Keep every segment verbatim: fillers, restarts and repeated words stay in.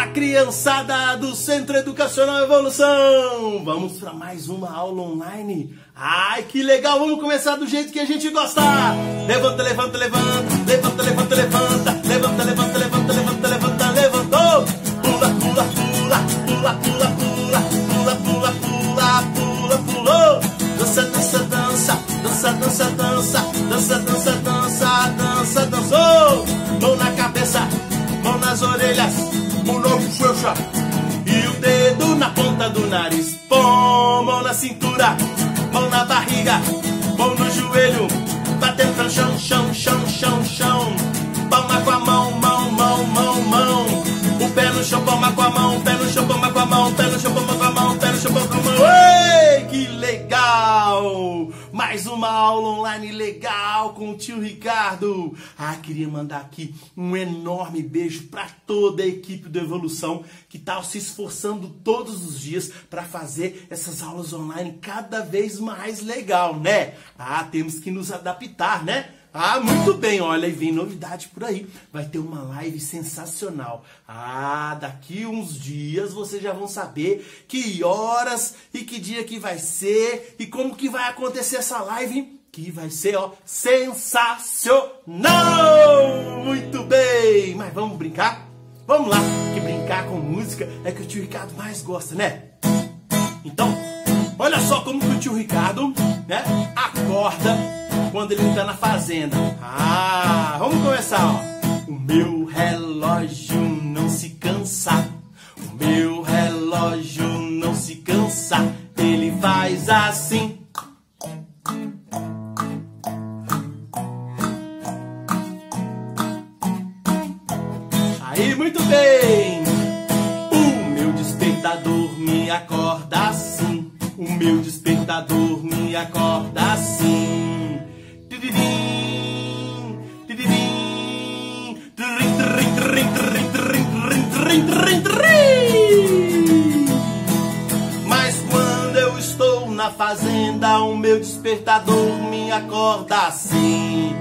criançada do Centro Educacional Evolução! Vamos para mais uma aula online? Ai, que legal! Vamos começar do jeito que a gente gosta! Levanta, levanta, levanta, levanta, levanta, levanta, levanta, levanta, levanta, levanta, levanta, levantou! Pula, pula, pula, pula, pula, pula, pula, pula, pula, pula, pulou! Dança, dança, dança, dança, dança, dança, dança, dança, dança, dança, dançou! Mão na cabeça, mão nas orelhas, mão na bochecha e o dedo na ponta do nariz. Pom, mão na cintura, mão na barriga, mão no joelho, batendo no chão, chão, chão, chão, chão. Palma com a mão, mão, mão, mão, mão. O pé no chão, palma com a mão, pé no chão, palma com a mão, pé no chão, palma com a mão, pé no chão, palma com a mão. Ei, que legal! Mais uma aula online legal com o tio Ricardo. Ah, queria mandar aqui um enorme beijo para toda a equipe do Evolução que está se esforçando todos os dias para fazer essas aulas online cada vez mais legal, né? Ah, temos que nos adaptar, né? Ah, muito bem, olha, e vem novidade por aí. Vai ter uma live sensacional. Ah, daqui uns dias vocês já vão saber que horas e que dia que vai ser e como que vai acontecer essa live, que vai ser, ó, sensacional! Muito bem, mas vamos brincar? Vamos lá, que brincar com música é que o tio Ricardo mais gosta, né? Então, olha só como que o tio Ricardo, né, acorda quando ele tá na fazenda. Ah, vamos começar, ó. O meu relógio não se cansa, o meu relógio não se cansa, ele faz assim. Aí, muito bem. O meu despertador me acorda assim, o meu despertador me acorda assim. Mas quando eu estou na fazenda, o meu despertador me acorda assim.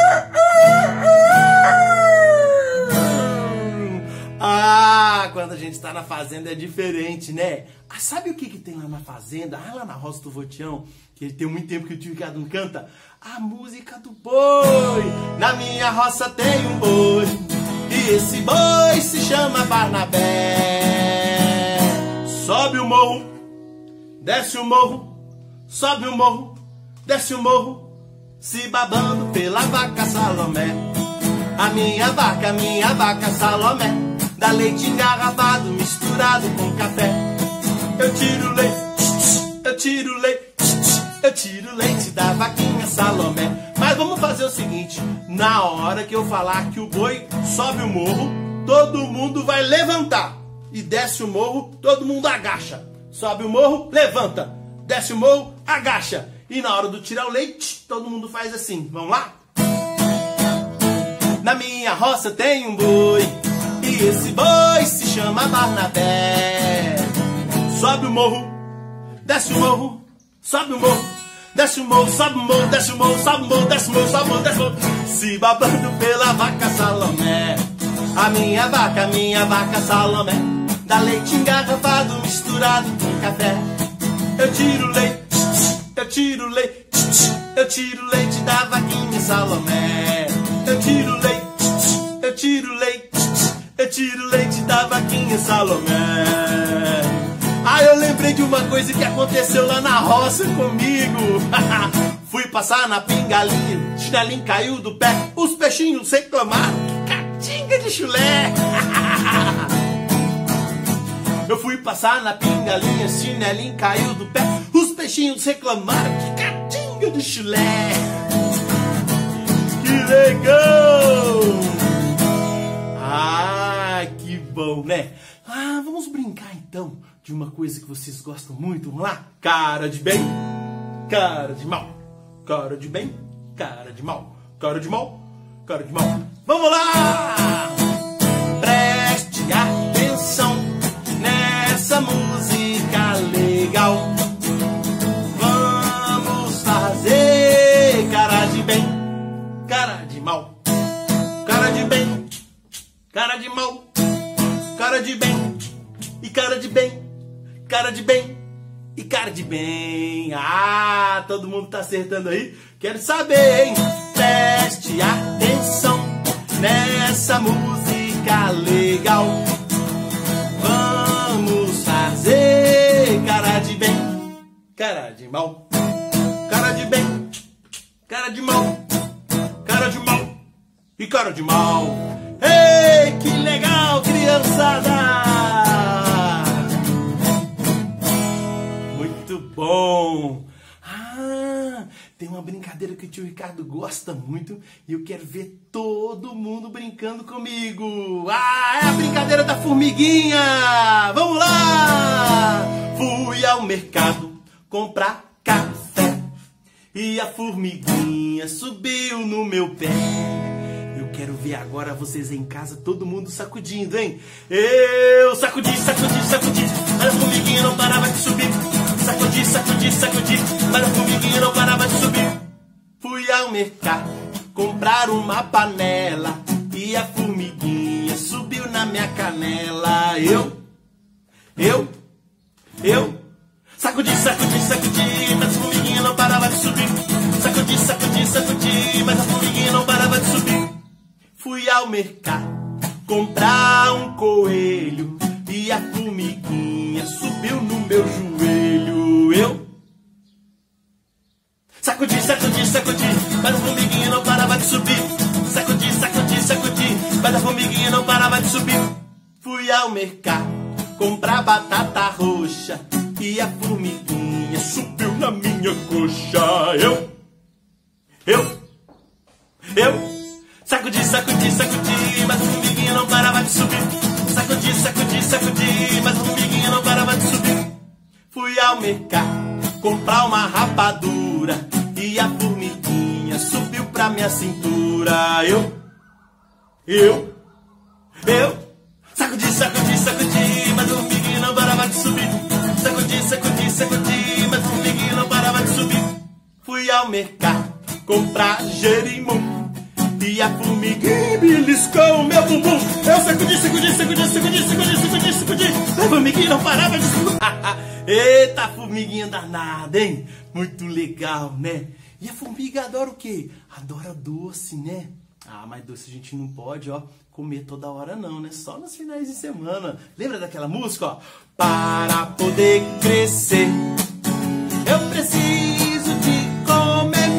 Ah, quando a gente está na fazenda é diferente, né? Ah, sabe o que, que tem lá na fazenda? Ah, lá na Roça do Votião, que tem muito tempo que o tio Ricardo não canta. A música do boi. Na minha roça tem um boi, e esse boi se chama Barnabé. Sobe o morro, desce o morro, sobe o morro, desce o morro, se babando pela vaca Salomé. A minha vaca, a minha vaca Salomé, dá leite engarrafado misturado com café. Eu tiro leite, eu tiro leite, eu tiro leite da vaquinha Salomé. Mas vamos fazer o seguinte, na hora que eu falar que o boi sobe o morro, todo mundo vai levantar. E desce o morro, todo mundo agacha. Sobe o morro, levanta. Desce o morro, agacha. E na hora do tirar o leite, todo mundo faz assim. Vamos lá? Na minha roça tem um boi, e esse boi se chama Barnabé. Sobe o morro, desce o morro, sobe o morro, desce o morro, sobe o morro, desce o morro, sobe o morro, desce o morro, sobe o morro, desce o morro, se babando pela vaca Salomé. A minha vaca, a minha vaca Salomé, dá leite engarrafado misturado com café. Eu tiro leite, eu tiro leite, eu tiro leite da vaquinha Salomé. Eu tiro leite, eu tiro leite, eu tiro leite da vaquinha Salomé. Ah, eu lembrei de uma coisa que aconteceu lá na roça comigo. Fui passar na pingalinha, chinelinho caiu do pé, os peixinhos reclamaram, que catinga de chulé. Eu fui passar na pingalinha, chinelinho caiu do pé, os peixinhos reclamaram, que catinga de chulé. Que legal! Ah, que bom, né? Ah, vamos brincar então de uma coisa que vocês gostam muito. Vamos lá? Cara de bem, cara de mal. Cara de bem, cara de mal. Cara de mal, cara de mal. Vamos lá! Preste atenção nessa música legal. Vamos fazer cara de bem, cara de mal. Cara de bem, cara de mal, cara de bem, cara de bem e cara de bem. Ah, todo mundo tá acertando aí? Quero saber, hein? Preste atenção nessa música legal. Vamos fazer cara de bem, cara de mal, cara de bem, cara de mal, cara de mal e cara de mal. Ei, que legal, criançada! Muito bom! Ah, tem uma brincadeira que o tio Ricardo gosta muito e eu quero ver todo mundo brincando comigo. Ah, é a brincadeira da formiguinha! Vamos lá! Fui ao mercado comprar café e a formiguinha subiu no meu pé. Eu quero ver agora vocês em casa, todo mundo sacudindo, hein? Eu sacudi, sacudi, sacudi, mas a formiguinha não parava de subir. Sacudi, sacudi, sacudi, mas a formiguinha não parava de subir. Fui ao mercado comprar uma panela e a formiguinha subiu na minha canela. Eu, eu, eu sacudi, sacudi, sacudi, mas a formiguinha não parava de subir. Sacudi, sacudi, sacudi, mas a formiguinha não parava de subir. Fui ao mercado comprar um coelho e a formiguinha subiu no meu joelho. Eu sacudi, sacudi, sacudi, mas a formiguinha não parava de subir. Sacudi, sacudi, sacudi, mas a formiguinha não parava de subir. Fui ao mercado comprar batata roxa e a formiguinha subiu na minha coxa. Eu, eu, eu sacudi, sacudi, sacudi, mas a formiguinha não parava de subir. Sacudi, sacudi, sacudi, mas a formiguinha não parava de subir. Fui ao mercado comprar uma rapadura e a formiguinha subiu pra minha cintura. Eu, eu, eu sacudi, sacudi, sacudi, mas a formiguinha não parava de subir. Sacudi, sacudi, sacudi, mas a formiguinha não parava de subir. Fui ao mercado comprar jerimum e a formiguinha beliscou o meu bumbum. Eu sacudi, sacudi, sacudi, sacudi, sacudi, sacudi, sacudi. A formiguinha não parava de subir. Eita, formiguinha danada, hein? Muito legal, né? E a formiga adora o quê? Adora doce, né? Ah, mas doce a gente não pode, ó, comer toda hora não, né? Só nos finais de semana. Lembra daquela música, ó? Para poder crescer, eu preciso de comer.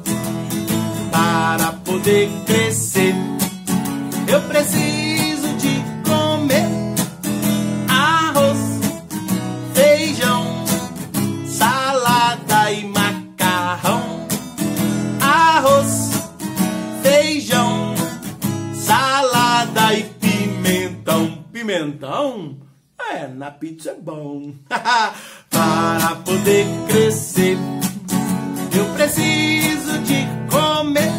Para poder crescer, eu preciso de comer arroz, feijão, salada e macarrão. Arroz, feijão, salada e pimentão. Pimentão? É, na pizza é bom. Para poder crescer, eu preciso de comer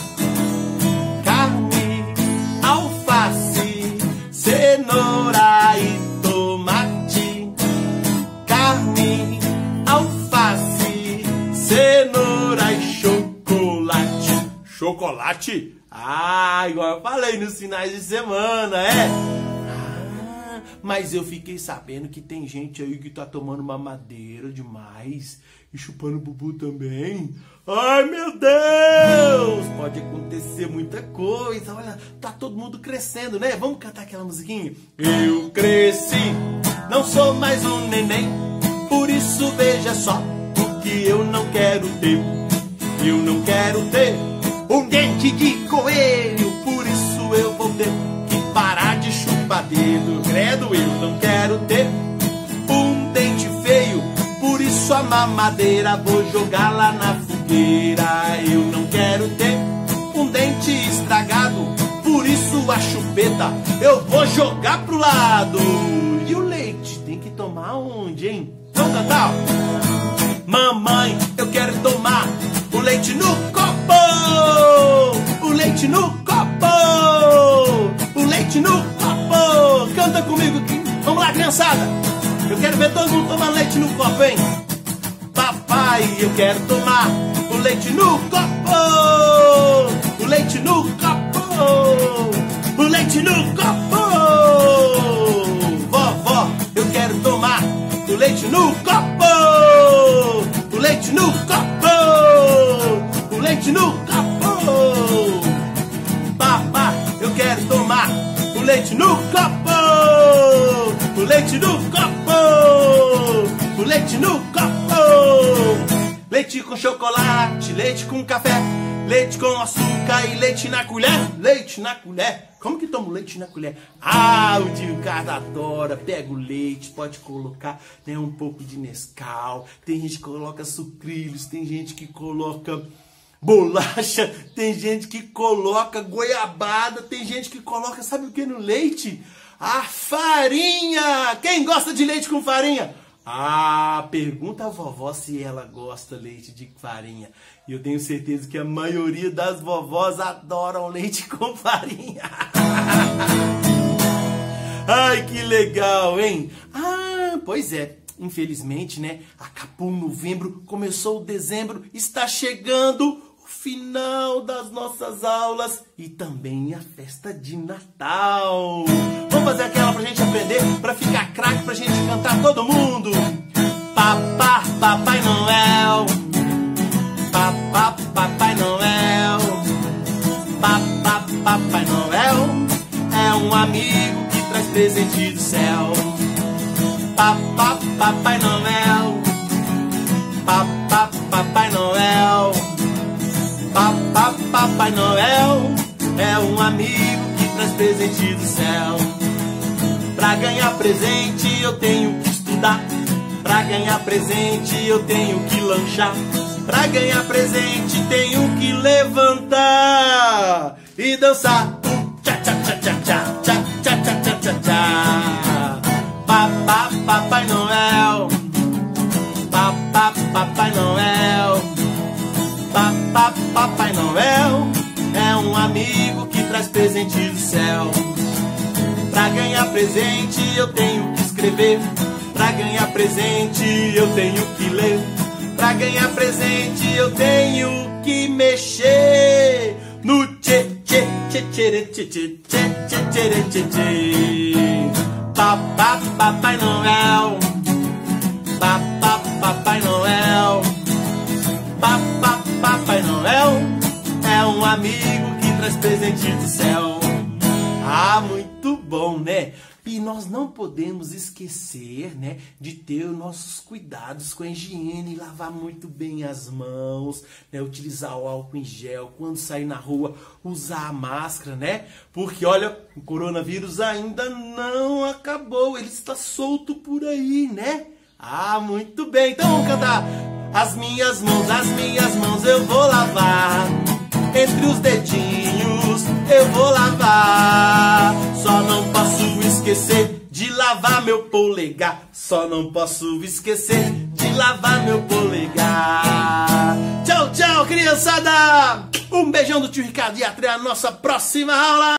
carne, alface, cenoura e tomate. Carne, alface, cenoura e chocolate. Chocolate? Ah, igual eu falei nos finais de semana, é? Ah, mas eu fiquei sabendo que tem gente aí que tá tomando mamadeira demais e chupando bubu também. Ai, meu Deus! Pode acontecer muita coisa. Olha, tá todo mundo crescendo, né? Vamos cantar aquela musiquinha? Eu cresci, não sou mais um neném, por isso veja só o que eu não quero ter. Eu não quero ter um dente de coelho, por isso eu vou ter que parar de chupar dedo. Credo, eu não quero ter um dente feio, por isso a mamadeira vou jogar lá na fogueira. Eu não quero ter um dente estragado, por isso a chupeta eu vou jogar pro lado. E o leite tem que tomar onde, hein? Vamos cantar? Mamãe, eu quero tomar o leite no copo. O leite no copo. O leite no copo. Canta comigo aqui. Vamos lá, criançada. Eu quero ver todo mundo tomar leite no copo, hein? Papai, eu quero tomar o leite no copo. O leite no copo. O leite no copo. Vovó, eu quero tomar o leite leite no copo, o leite no copo, o leite no copo. Papá, eu quero tomar o leite no copo, o leite no copo, o leite no copo. Leite com chocolate, leite com café, leite com açúcar e leite na colher. Leite na colher. Como que toma leite na colher? Ah, o tio Ricardo adora. Pega o leite, pode colocar, né, um pouco de Nescau. Tem gente que coloca sucrilhos, tem gente que coloca bolacha, tem gente que coloca goiabada, tem gente que coloca, sabe o que no leite? A farinha! Quem gosta de leite com farinha? Ah, pergunta a vovó se ela gosta de leite de farinha. E eu tenho certeza que a maioria das vovós adoram leite com farinha. Ai, que legal, hein? Ah, pois é. Infelizmente, né? Acabou novembro, começou dezembro, está chegando o final das nossas aulas e também a festa de Natal. Vamos fazer aquela pra gente aprender, pra ficar craque, pra gente cantar todo mundo. Papá, Papai Noel. Papá, Papai Noel. Papá, Papai Noel é um amigo que traz presente do céu. Papá, Papai Noel. Papá, Papai Noel. Papá, Papai Noel é um amigo que traz presente do céu. Pra ganhar presente eu tenho que estudar. Pra ganhar presente eu tenho que lanchar. Pra ganhar presente tenho que levantar e dançar. Tchá, tchá, tchá, tchá, tchá, tchá, tchá, tchá, tchá, tchá. Papá, Papai Noel. Papá, Papai Noel. Papá, Papai Noel é um amigo que traz presente do céu. Pra ganhar presente eu tenho que escrever. Pra ganhar presente eu tenho que ler. Pra ganhar presente eu tenho que mexer no tchê tchê tchê tchê tchê tchê tchê tchê tchê tchê. Papá, Papai Noel. Papá, Papai Noel. Papá, Papai Noel é um amigo que traz presente do céu. Ah, muito bom, né? E nós não podemos esquecer, né, de ter os nossos cuidados com a higiene, lavar muito bem as mãos, né, utilizar o álcool em gel, quando sair na rua, usar a máscara, né? Porque, olha, o coronavírus ainda não acabou, ele está solto por aí, né? Ah, muito bem, então vamos cantar. As minhas mãos, as minhas mãos eu vou lavar. Entre os dedinhos eu vou lavar. Só não posso esquecer de lavar meu polegar. Só não posso esquecer de lavar meu polegar. Tchau, tchau, criançada! Um beijão do tio Ricardo e até a nossa próxima aula!